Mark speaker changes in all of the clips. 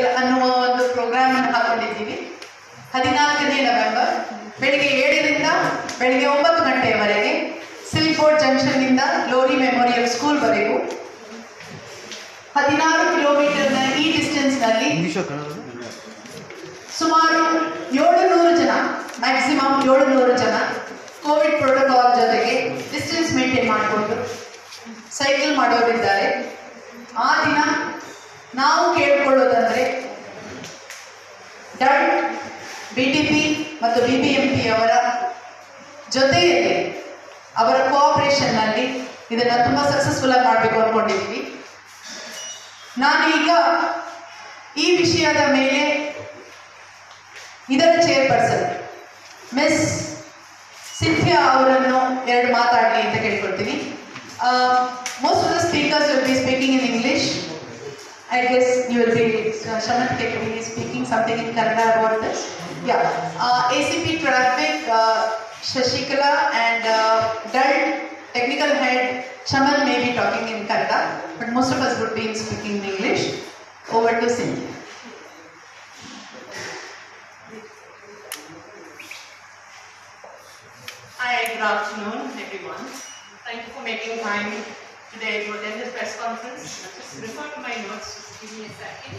Speaker 1: Cycle ಅನ್ನುವ ಒಂದು program ಅನ್ನು ಹಾಕೊಂಡಿದ್ದೀವಿ. 14ನೇ ನವೆಂಬರ್ ಬೆಳಿಗ್ಗೆ 7ರಿಂದ ಬೆಳಿಗ್ಗೆ 9 ಗಂಟೆಯವರೆಗೆ ಸಿಲ್ಫೋರ್ಡ್ ಜಂಕ್ಷನ್ನಿಂದ ಲೋರಿ ಮೆಮೋರಿಯಲ್ ಸ್ಕೂಲ್ವರೆಗೂ 16 ಕಿಲೋಮೀಟರ್ನ ಈ ಡಿಸ್ಟೆನ್ಸ್ನಲ್ಲಿ ಸುಮಾರು 700 ಜನ, ಮ್ಯಾಕ್ಸಿಮಮ್ 700 ಜನ ಕೋವಿಡ್ ಪ್ರೋಟೋಕಾಲ್ ಜೊತೆಗೆ ಡಿಸ್ಟೆನ್ಸ್ ಮೇಂಟೈನ್ ಮಾಡಿಕೊಂಡು ಸೈಕಲ್ ಮಾಡೋರಿದ್ದಾರೆ. ಆ ದಿನ ನಾವು ಕೇಳಿಕೊಳ್ಳೋದಂದರೆ ಡಡ್, BTP ಮತ್ತು BBMP ಅವರ ಜೊತೆಯಲ್ಲಿ ಅವರ ಕೋಆಪರೇಷನ್ನಲ್ಲಿ ಇದನ್ನು ತುಂಬ ಸಕ್ಸಸ್ಫುಲ್ ಆಗಿ ಮಾಡಬೇಕು ಅಂದ್ಕೊಂಡಿದ್ದೀವಿ. ನಾನು ಈಗ ಈ ವಿಷಯದ ಮೇಲೆ ಇದರ ಚೇರ್ಪರ್ಸನ್ ಮಿಸ್ ಸಿಂಥಿಯಾ ಅವರನ್ನು 2 ಮಾತಾಡಲಿ ಅಂತ ಕೇಳ್ಕೊಳ್ತೀನಿ. Most of the speakers will be speaking in English. I guess you will be, Shamanth will be speaking something in Kannada about this. Yeah. ACP Traffic, Shashikala and DULT Technical Head Shamanth may be talking in Kannada, but most of us would be speaking in English. Over to Cynthia.
Speaker 2: Hi, good afternoon everyone. Thank you for making time today to attend this press conference. Just refer to my notes, just give me a second.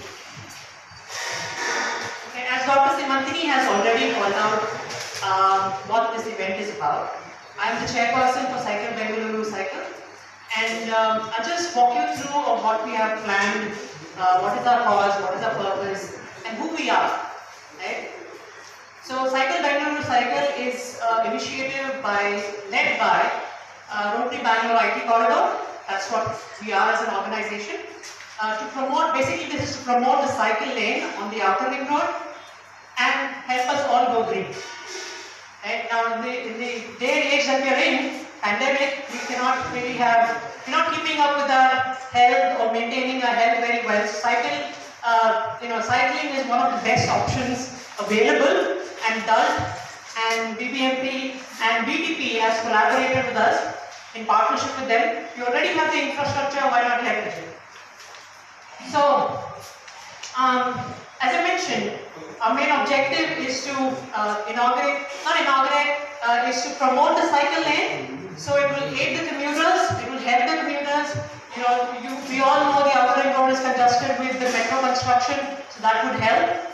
Speaker 2: Okay, as Dr. Simantini has already called out what this event is about, I am the chairperson for Cycle Bengaluru Cycle, and I'll just walk you through of what we have planned, what is our cause, what is our purpose, and who we are. Right? So Cycle Bengaluru Cycle is an initiative led by Rotary Bangalore IT Corridor. That's what we are as an organization. To promote, basically this is to promote the cycle lane on the outer ring road and help us all go green. Right? Now in the day and age that we are in, pandemic, we're not keeping up with our health or maintaining our health very well. So cycling is one of the best options available, and DULT and BBMP and BTP has collaborated with us in partnership with them. You already have the infrastructure, why not leverage it? So, as I mentioned, our main objective is to is to promote the cycle lane. So it will aid the commuters, it will help the commuters. We all know the outer ring road is congested with the metro construction, so that would help.